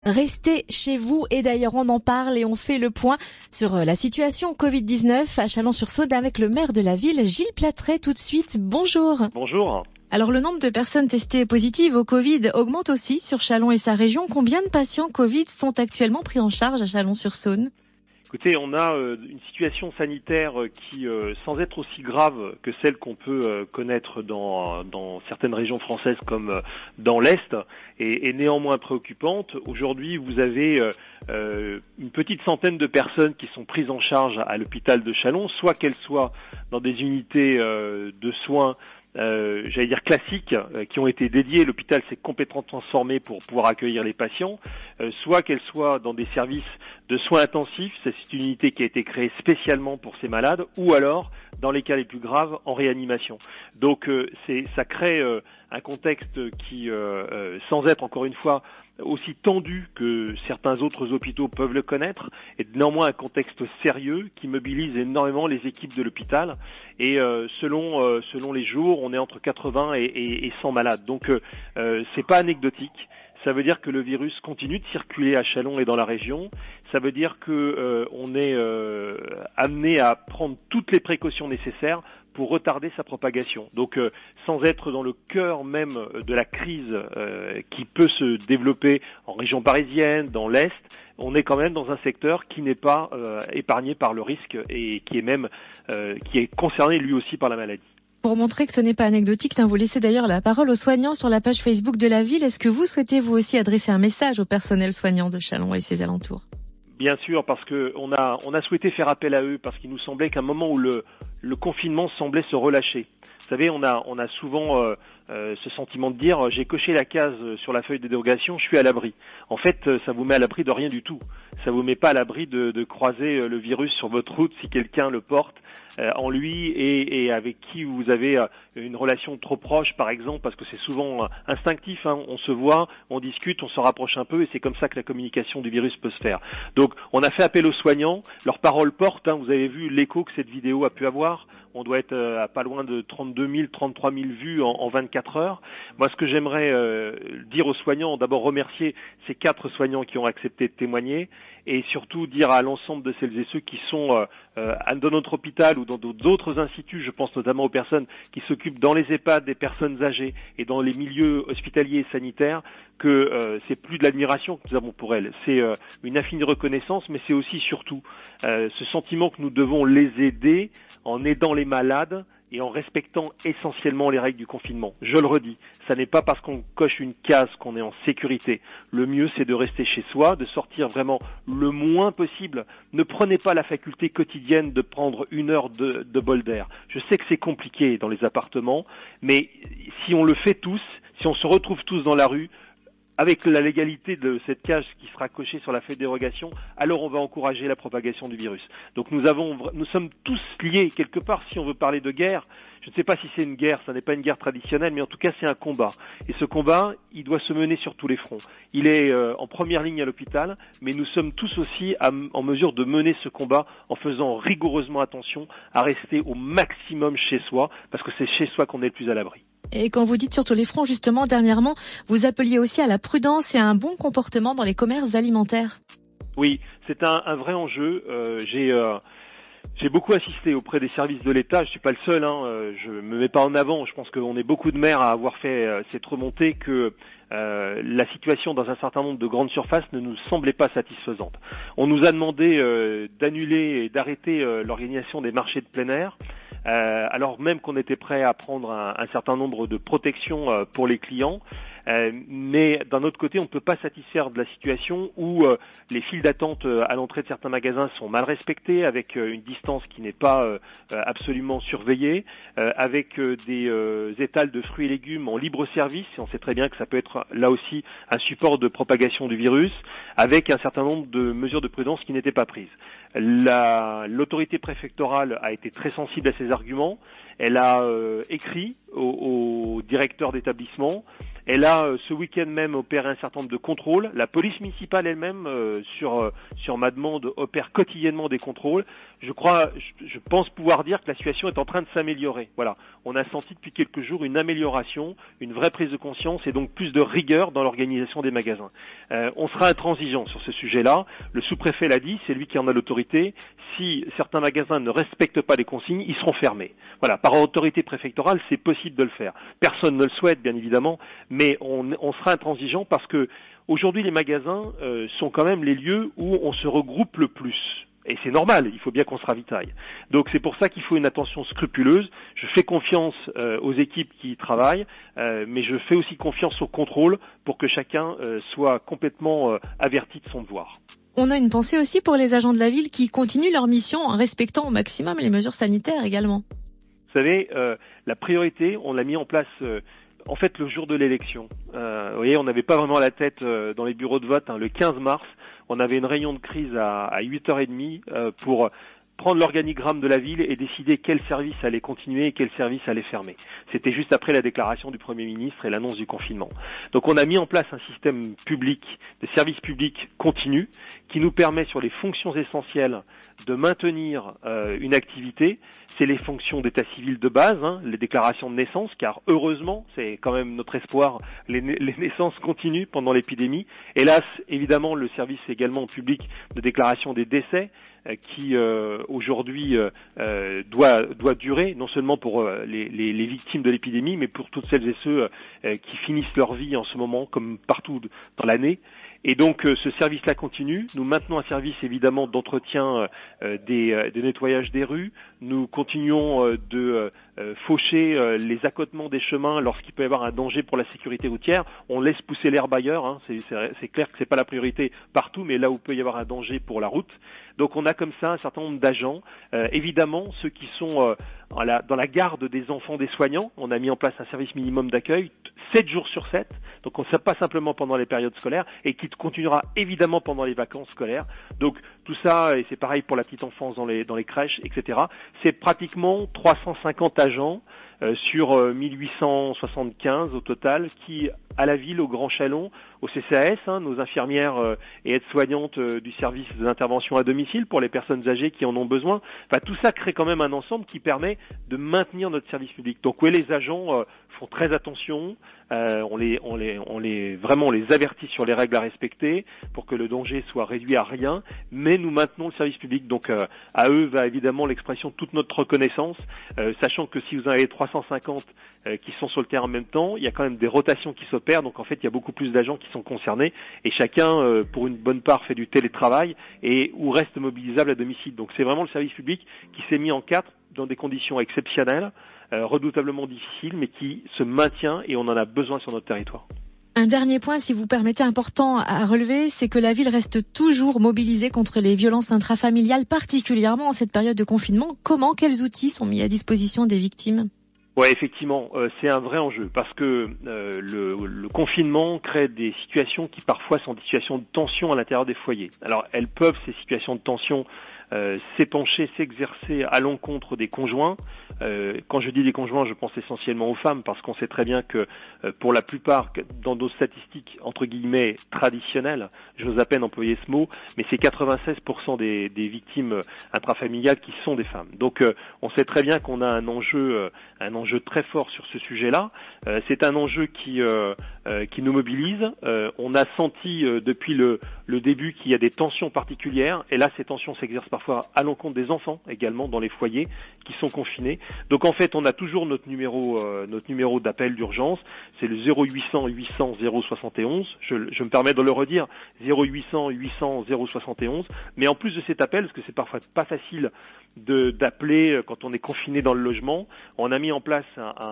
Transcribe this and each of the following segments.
Restez chez vous et d'ailleurs on en parle et on fait le point sur la situation Covid-19 à Chalon-sur-Saône avec le maire de la ville, Gilles Platret, tout de suite. Bonjour. Bonjour. Alors le nombre de personnes testées positives au Covid augmente aussi sur Chalon et sa région. Combien de patients Covid sont actuellement pris en charge à Chalon-sur-Saône ? Écoutez, on a une situation sanitaire qui, sans être aussi grave que celle qu'on peut connaître dans certaines régions françaises comme dans l'Est, est néanmoins préoccupante. Aujourd'hui, vous avez une petite centaine de personnes qui sont prises en charge à l'hôpital de Chalon, soit qu'elles soient dans des unités de soins j'allais dire classiques, qui ont été dédiées. L'hôpital s'est complètement transformé pour pouvoir accueillir les patients, soit qu'elles soient dans des services de soins intensifs, c'est une unité qui a été créée spécialement pour ces malades, ou alors, dans les cas les plus graves, en réanimation. Donc ça crée un contexte qui, sans être encore une fois aussi tendu que certains autres hôpitaux peuvent le connaître, est néanmoins un contexte sérieux qui mobilise énormément les équipes de l'hôpital. Et selon les jours, on est entre 80 et 100 malades. Donc c'est pas anecdotique. Ça veut dire que le virus continue de circuler à Chalon et dans la région. Ça veut dire que on est amené à prendre toutes les précautions nécessaires pour retarder sa propagation. Donc sans être dans le cœur même de la crise qui peut se développer en région parisienne, dans l'Est, on est quand même dans un secteur qui n'est pas épargné par le risque et qui est concerné lui aussi par la maladie. Pour montrer que ce n'est pas anecdotique, vous laissez d'ailleurs la parole aux soignants sur la page Facebook de la ville. Est-ce que vous souhaitez vous aussi adresser un message au personnel soignant de Chalon et ses alentours ? Bien sûr, parce que on a souhaité faire appel à eux, parce qu'il nous semblait qu'à un moment où le confinement semblait se relâcher. Vous savez, on a souvent ce sentiment de dire j'ai coché la case sur la feuille de dérogation, je suis à l'abri. En fait, ça vous met à l'abri de rien du tout. Ça vous met pas à l'abri de croiser le virus sur votre route si quelqu'un le porte en lui et avec qui vous avez une relation trop proche, par exemple, parce que c'est souvent instinctif. On se voit, on discute, on se rapproche un peu et c'est comme ça que la communication du virus peut se faire. Donc, on a fait appel aux soignants. Leurs paroles portent. Vous avez vu l'écho que cette vidéo a pu avoir. On doit être à pas loin de 32 000, 33 000 vues en 24 heures. Moi, ce que j'aimerais dire aux soignants, d'abord remercier ces 4 soignants qui ont accepté de témoigner et surtout dire à l'ensemble de celles et ceux qui sont dans notre hôpital ou dans d'autres instituts, je pense notamment aux personnes qui s'occupent dans les EHPAD des personnes âgées et dans les milieux hospitaliers et sanitaires, que c'est plus de l'admiration que nous avons pour elles, c'est une infinie reconnaissance, mais c'est aussi surtout ce sentiment que nous devons les aider en aidant les malades et en respectant essentiellement les règles du confinement. Je le redis, ça n'est pas parce qu'on coche une case qu'on est en sécurité. Le mieux, c'est de rester chez soi, de sortir vraiment le moins possible. Ne prenez pas la faculté quotidienne de prendre 1 heure de bol d'air. Je sais que c'est compliqué dans les appartements, mais si on le fait tous, si on se retrouve tous dans la rue, avec la légalité de cette case qui sera cochée sur la feuille de dérogation, alors on va encourager la propagation du virus. Donc nous sommes tous liés quelque part. Si on veut parler de guerre, je ne sais pas si c'est une guerre, ça n'est pas une guerre traditionnelle, mais en tout cas c'est un combat. Et ce combat, il doit se mener sur tous les fronts. Il est en première ligne à l'hôpital, mais nous sommes tous aussi en mesure de mener ce combat en faisant rigoureusement attention à rester au maximum chez soi, parce que c'est chez soi qu'on est le plus à l'abri. Et quand vous dites sur tous les fronts, justement, dernièrement, vous appeliez aussi à la prudence et à un bon comportement dans les commerces alimentaires. Oui, c'est un vrai enjeu. J'ai beaucoup assisté auprès des services de l'État. Je suis pas le seul. Je me mets pas en avant. Je pense qu'on est beaucoup de maires à avoir fait cette remontée que la situation dans un certain nombre de grandes surfaces ne nous semblait pas satisfaisante. On nous a demandé d'annuler et d'arrêter l'organisation des marchés de plein air. Alors même qu'on était prêt à prendre un certain nombre de protections pour les clients, mais d'un autre côté, on ne peut pas satisfaire de la situation où les files d'attente à l'entrée de certains magasins sont mal respectées, avec une distance qui n'est pas absolument surveillée, avec des étals de fruits et légumes en libre service, et on sait très bien que ça peut être là aussi un support de propagation du virus, avec un certain nombre de mesures de prudence qui n'étaient pas prises. L'autorité préfectorale a été très sensible à ces arguments. Elle a écrit au directeur d'établissement Elle a ce week-end même opéré un certain nombre de contrôles. La police municipale elle-même, sur ma demande, opère quotidiennement des contrôles. Je pense pouvoir dire que la situation est en train de s'améliorer. Voilà, on a senti depuis quelques jours une amélioration, une vraie prise de conscience et donc plus de rigueur dans l'organisation des magasins. On sera intransigeant sur ce sujet-là. Le sous-préfet l'a dit, c'est lui qui en a l'autorité. Si certains magasins ne respectent pas les consignes, ils seront fermés. Voilà, par autorité préfectorale, c'est possible de le faire. Personne ne le souhaite, bien évidemment, mais on sera intransigeant parce que aujourd'hui, les magasins sont quand même les lieux où on se regroupe le plus. Et c'est normal, il faut bien qu'on se ravitaille. Donc c'est pour ça qu'il faut une attention scrupuleuse. Je fais confiance aux équipes qui y travaillent, mais je fais aussi confiance au contrôle pour que chacun soit complètement averti de son devoir. On a une pensée aussi pour les agents de la ville qui continuent leur mission en respectant au maximum les mesures sanitaires également. Vous savez, la priorité, on l'a mis en place en fait le jour de l'élection. Vous voyez, on n'avait pas vraiment la tête dans les bureaux de vote. Le 15 mars, on avait une réunion de crise à 8h30 pour prendre l'organigramme de la ville et décider quel service allait continuer et quel service allait fermer. C'était juste après la déclaration du Premier ministre et l'annonce du confinement. Donc on a mis en place un système public, de services publics continus, qui nous permet sur les fonctions essentielles de maintenir une activité. C'est les fonctions d'état civil de base, les déclarations de naissance, car heureusement, c'est quand même notre espoir, les naissances continuent pendant l'épidémie. Hélas, évidemment, le service également public de déclaration des décès, qui aujourd'hui doit durer, non seulement pour les victimes de l'épidémie, mais pour toutes celles et ceux qui finissent leur vie en ce moment, comme partout dans l'année. Et donc ce service-là continue. Nous maintenons un service évidemment d'entretien de nettoyage des rues. Nous continuons de faucher les accotements des chemins lorsqu'il peut y avoir un danger pour la sécurité routière. On laisse pousser l'herbe ailleurs. C'est clair que c'est pas la priorité partout, mais là où peut y avoir un danger pour la route. Donc on a comme ça un certain nombre d'agents. Évidemment, ceux qui sont dans la garde des enfants des soignants, on a mis en place un service minimum d'accueil 7 jours sur 7. Donc on ne sait pas simplement pendant les périodes scolaires et qui continuera évidemment pendant les vacances scolaires. Donc tout ça, et c'est pareil pour la petite enfance dans les crèches, etc. C'est pratiquement 350 agents sur 1875 au total qui, à la ville, au Grand Chalon, au CCAS, nos infirmières et aides-soignantes du service d'intervention à domicile pour les personnes âgées qui en ont besoin. Enfin, tout ça crée quand même un ensemble qui permet de maintenir notre service public. Donc oui, les agents font très attention. On les avertit sur les règles à respecter pour que le danger soit réduit à rien, mais nous maintenons le service public. Donc à eux va évidemment l'expression de toute notre reconnaissance, sachant que si vous en avez 350 qui sont sur le terrain en même temps, il y a quand même des rotations qui s'opèrent, donc en fait il y a beaucoup plus d'agents qui sont concernés et chacun pour une bonne part fait du télétravail et ou reste mobilisable à domicile. Donc c'est vraiment le service public qui s'est mis en quatre dans des conditions exceptionnelles, redoutablement difficiles, mais qui se maintient et on en a besoin sur notre territoire. Un dernier point, si vous permettez, important à relever, c'est que la ville reste toujours mobilisée contre les violences intrafamiliales, particulièrement en cette période de confinement. Comment, quels outils sont mis à disposition des victimes ? Ouais, effectivement, c'est un vrai enjeu parce que le confinement crée des situations qui parfois sont des situations de tension à l'intérieur des foyers. Alors, elles peuvent, ces situations de tension, s'épancher, s'exercer à l'encontre des conjoints. Quand je dis des conjoints, je pense essentiellement aux femmes parce qu'on sait très bien que pour la plupart, dans nos statistiques entre guillemets traditionnelles, j'ose à peine employer ce mot, mais c'est 96% des victimes intrafamiliales qui sont des femmes. Donc on sait très bien qu'on a un enjeu très fort sur ce sujet-là. C'est un enjeu qui nous mobilise. On a senti depuis le début qu'il y a des tensions particulières et là ces tensions s'exercent parfois à l'encontre des enfants également dans les foyers qui sont confinés. Donc en fait, on a toujours notre numéro d'appel d'urgence, c'est le 0800 800 071. Je me permets de le redire, 0800 800 071. Mais en plus de cet appel, parce que c'est parfois pas facile d'appeler quand on est confiné dans le logement, on a mis en place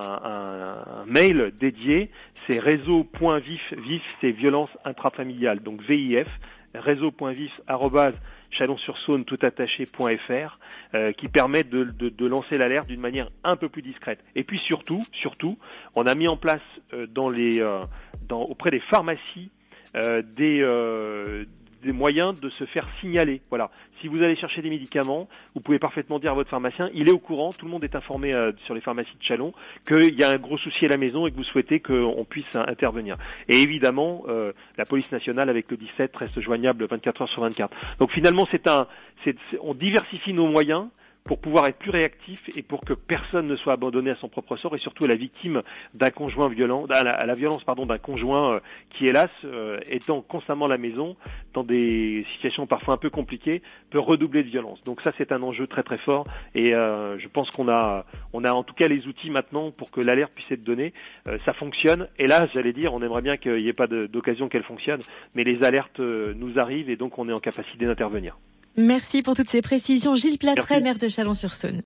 un mail dédié, c'est réseau.vif, vif c'est violence intrafamiliale, donc VIF, réseau.vif @chalon-sur-saône toutattaché.fr qui permet de lancer l'alerte d'une manière un peu plus discrète. Et puis surtout, on a mis en place auprès des pharmacies des des moyens de se faire signaler. Voilà. Si vous allez chercher des médicaments, vous pouvez parfaitement dire à votre pharmacien, il est au courant, tout le monde est informé sur les pharmacies de Châlons, qu'il y a un gros souci à la maison et que vous souhaitez qu'on puisse intervenir. Et évidemment, la police nationale avec le 17 reste joignable 24 heures sur 24. Donc finalement, on diversifie nos moyens pour pouvoir être plus réactif et pour que personne ne soit abandonné à son propre sort et surtout à la victime d'un conjoint violent, à la violence d'un conjoint qui hélas étant constamment à la maison dans des situations parfois un peu compliquées peut redoubler de violence. Donc ça c'est un enjeu très très fort et je pense qu'on a en tout cas les outils maintenant pour que l'alerte puisse être donnée. Ça fonctionne et là j'allais dire on aimerait bien qu'il n'y ait pas d'occasion qu'elle fonctionne, mais les alertes nous arrivent et donc on est en capacité d'intervenir. Merci pour toutes ces précisions. Gilles Platret, maire de Chalon-sur-Saône.